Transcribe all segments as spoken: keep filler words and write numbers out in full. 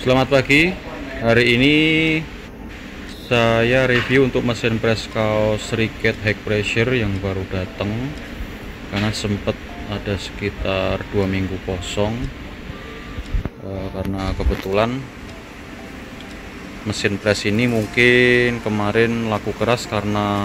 Selamat pagi. Hari ini saya review untuk mesin press kaos Riket high pressure yang baru datang, karena sempat ada sekitar dua minggu kosong e, karena kebetulan mesin press ini mungkin kemarin laku keras karena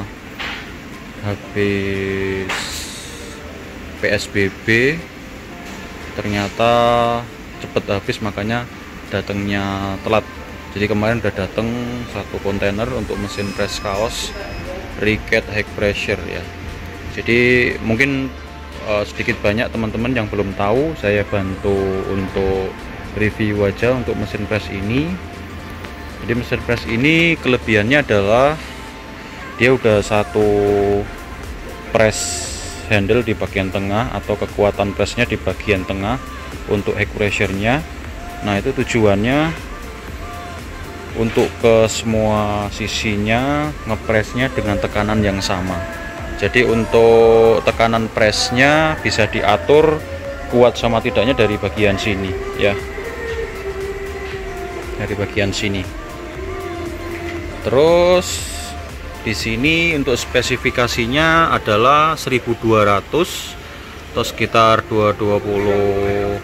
habis P S B B, ternyata cepet habis, makanya datangnya telat. Jadi kemarin udah datang satu kontainer untuk mesin press kaos Riket high pressure ya. Jadi mungkin uh, sedikit banyak teman-teman yang belum tahu, saya bantu untuk review aja untuk mesin press ini. Jadi mesin press ini kelebihannya adalah dia udah satu press handle di bagian tengah, atau kekuatan pressnya di bagian tengah untuk high pressure nya. Nah, itu tujuannya untuk ke semua sisinya ngepresnya dengan tekanan yang sama. Jadi untuk tekanan pressnya bisa diatur kuat sama tidaknya dari bagian sini ya, dari bagian sini. Terus di sini untuk spesifikasinya adalah seribu dua ratus atau sekitar dua ratus dua puluh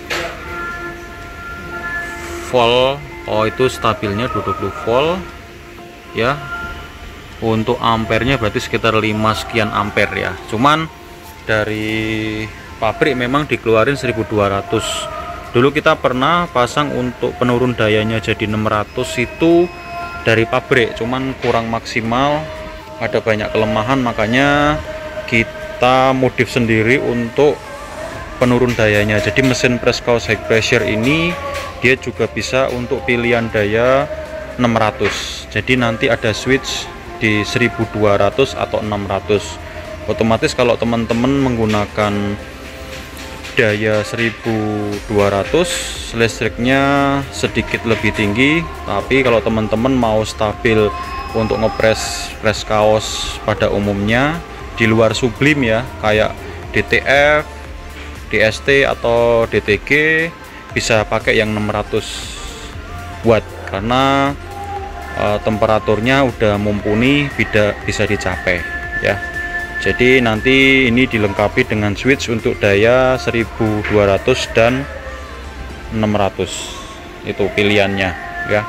volt. Oh, itu stabilnya dua puluh volt ya. Untuk ampernya berarti sekitar lima sekian ampere ya. Cuman dari pabrik memang dikeluarin seribu dua ratus. Dulu kita pernah pasang untuk penurun dayanya jadi enam ratus itu dari pabrik, cuman kurang maksimal, ada banyak kelemahan, makanya kita modif sendiri untuk penurun dayanya. Jadi mesin press kaos high pressure ini dia juga bisa untuk pilihan daya enam ratus. Jadi nanti ada switch di seribu dua ratus atau enam ratus. Otomatis kalau teman-teman menggunakan daya seribu dua ratus, listriknya sedikit lebih tinggi. Tapi kalau teman-teman mau stabil untuk ngepres press kaos pada umumnya di luar sublim ya, kayak D T F, D S T atau D T G, bisa pakai yang enam ratus watt karena e, temperaturnya udah mumpuni, bisa bisa dicapai ya. Jadi nanti ini dilengkapi dengan switch untuk daya seribu dua ratus dan enam ratus, itu pilihannya ya.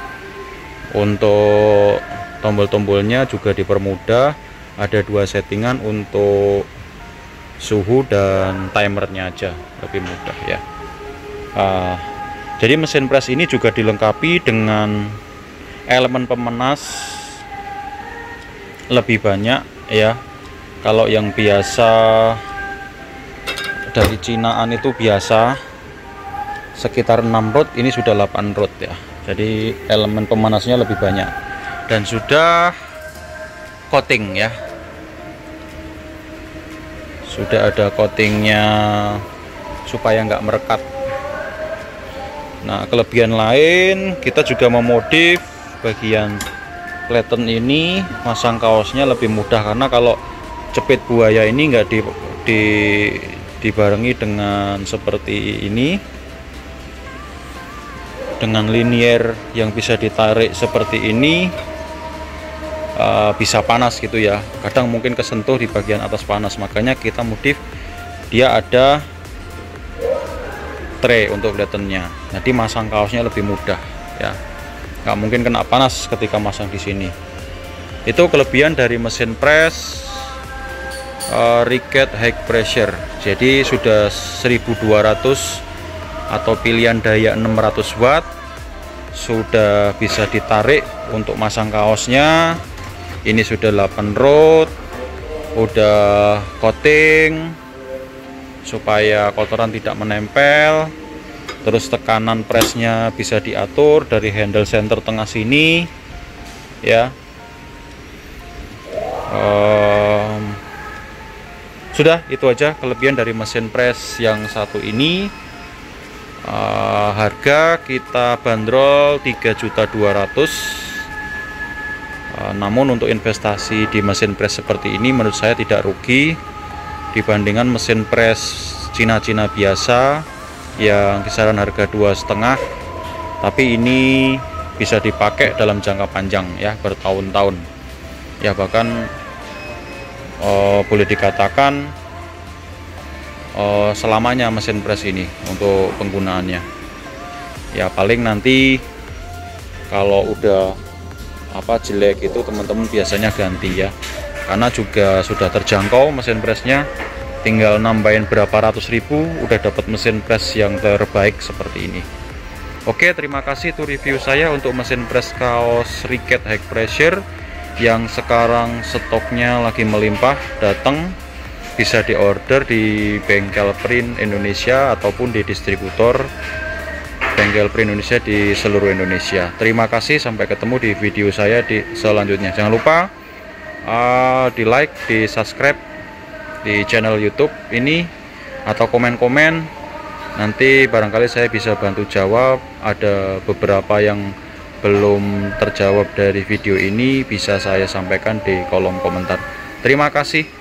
Untuk tombol-tombolnya juga dipermudah, ada dua settingan untuk suhu dan timernya aja, lebih mudah ya. Uh, jadi mesin press ini juga dilengkapi dengan elemen pemanas lebih banyak ya. Kalau yang biasa dari Cinaan itu biasa sekitar enam rod, ini sudah delapan rod ya. Jadi elemen pemanasnya lebih banyak dan sudah coating ya. Sudah ada coatingnya supaya nggak merekat. Nah, kelebihan lain kita juga memodif bagian platen ini, masang kaosnya lebih mudah karena kalau cepit buaya ini nggak di, di dibarengi dengan seperti ini, dengan linier yang bisa ditarik seperti ini, uh, bisa panas gitu ya. Kadang mungkin kesentuh di bagian atas panas, makanya kita modif dia ada tray untuk platennya. Jadi masang kaosnya lebih mudah ya, nggak mungkin kena panas ketika masang di sini. Itu kelebihan dari mesin press uh, Riket high pressure. Jadi sudah seribu dua ratus atau pilihan daya enam ratus watt, sudah bisa ditarik untuk masang kaosnya. Ini sudah delapan rod, udah coating supaya kotoran tidak menempel. Terus tekanan pressnya bisa diatur dari handle center tengah sini ya. Um, sudah itu aja kelebihan dari mesin press yang satu ini. Uh, harga kita bandrol tiga juta dua ratus ribu. Uh, namun untuk investasi di mesin press seperti ini menurut saya tidak rugi dibandingkan mesin press Cina-Cina biasa yang kisaran harga dua setengah tapi ini bisa dipakai dalam jangka panjang ya, bertahun-tahun ya, bahkan uh, boleh dikatakan uh, selamanya mesin press ini untuk penggunaannya ya. Paling nanti kalau udah apa jelek itu teman-teman biasanya ganti ya, karena juga sudah terjangkau mesin pressnya, tinggal nambahin berapa ratus ribu udah dapat mesin press yang terbaik seperti ini. Oke, terima kasih, itu review saya untuk mesin press kaos Riket high pressure yang sekarang stoknya lagi melimpah. Datang bisa diorder di bengkel print Indonesia ataupun di distributor bengkel print Indonesia di seluruh Indonesia. Terima kasih, sampai ketemu di video saya di selanjutnya. Jangan lupa uh, di like, di subscribe di channel YouTube ini, atau komen-komen. Nanti barangkali saya bisa bantu jawab. Ada beberapa yang belum terjawab dari video ini, bisa saya sampaikan di kolom komentar. Terima kasih.